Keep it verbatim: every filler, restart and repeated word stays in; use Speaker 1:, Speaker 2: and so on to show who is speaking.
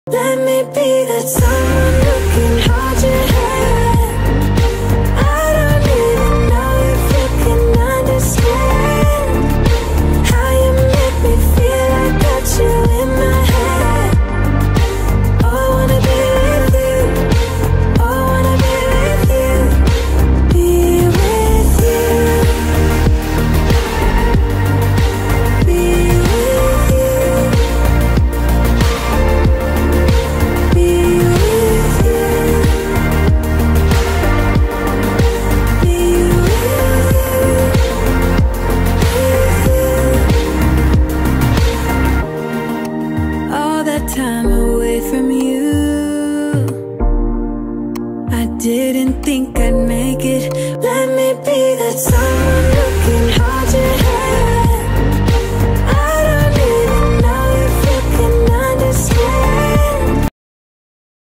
Speaker 1: Let me be that someone who can hold your hand. I don't even know if you can understand how you make me feel. I got you in my head. Oh, I wanna be with you. Oh, I wanna be with you. Be with you. Be with you. Be with you. Be with you. All that time away from